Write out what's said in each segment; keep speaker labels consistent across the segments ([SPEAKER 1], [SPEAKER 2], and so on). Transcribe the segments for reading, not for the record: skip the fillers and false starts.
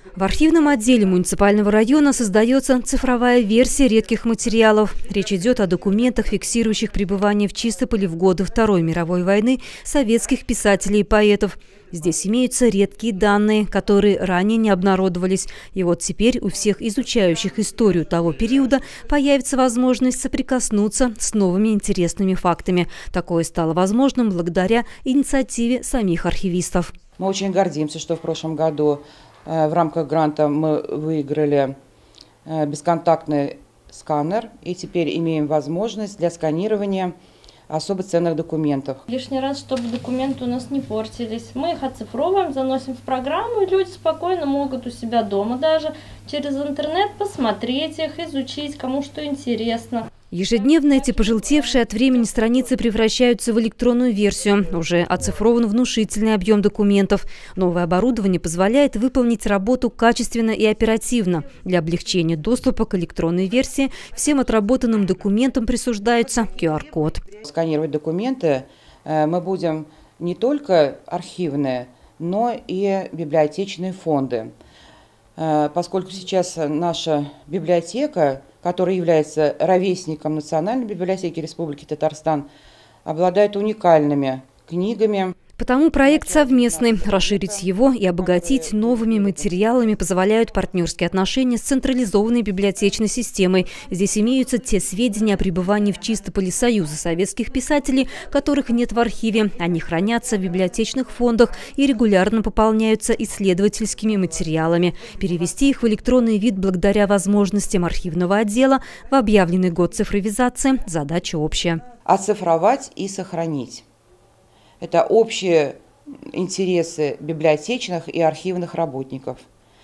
[SPEAKER 1] В архивном отделе муниципального района создается цифровая версия редких материалов. Речь идет о документах, фиксирующих пребывание в Чистополе в годы Второй мировой войны советских писателей и поэтов. Здесь имеются редкие данные, которые ранее не обнародовались. И вот теперь у всех изучающих историю того периода появится возможность соприкоснуться с новыми интересными фактами. Такое стало возможным благодаря инициативе самих архивистов.
[SPEAKER 2] Мы очень гордимся, что в прошлом году в рамках гранта мы выиграли бесконтактный сканер и теперь имеем возможность для сканирования особо ценных документов.
[SPEAKER 3] Лишний раз, чтобы документы у нас не портились. Мы их оцифровываем, заносим в программу, и люди спокойно могут у себя дома даже через интернет посмотреть их, изучить, кому что интересно.
[SPEAKER 1] Ежедневно эти пожелтевшие от времени страницы превращаются в электронную версию. Уже оцифрован внушительный объем документов. Новое оборудование позволяет выполнить работу качественно и оперативно. Для облегчения доступа к электронной версии всем отработанным документам присуждается QR-код.
[SPEAKER 2] Сканировать документы мы будем не только архивные, но и библиотечные фонды. Поскольку сейчас наша библиотека, который является ровесником Национальной библиотеки Республики Татарстан, обладает уникальными книгами.
[SPEAKER 1] Потому проект совместный. Расширить его и обогатить новыми материалами позволяют партнерские отношения с централизованной библиотечной системой. Здесь имеются те сведения о пребывании в Чистополе Союза советских писателей, которых нет в архиве. Они хранятся в библиотечных фондах и регулярно пополняются исследовательскими материалами. Перевести их в электронный вид благодаря возможностям архивного отдела в объявленный год цифровизации – задача общая.
[SPEAKER 2] Оцифровать и сохранить. Это общие интересы библиотечных и архивных работников.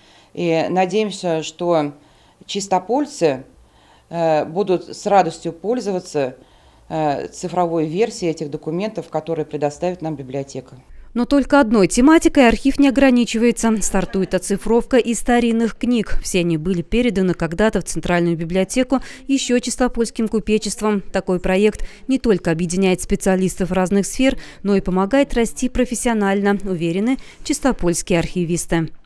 [SPEAKER 2] И надеемся, что чистопольцы будут с радостью пользоваться цифровой версией этих документов, которые предоставит нам библиотека.
[SPEAKER 1] Но только одной тематикой архив не ограничивается. Стартует оцифровка и старинных книг. Все они были переданы когда-то в Центральную библиотеку еще Чистопольским купечеством. Такой проект не только объединяет специалистов разных сфер, но и помогает расти профессионально, уверены чистопольские архивисты.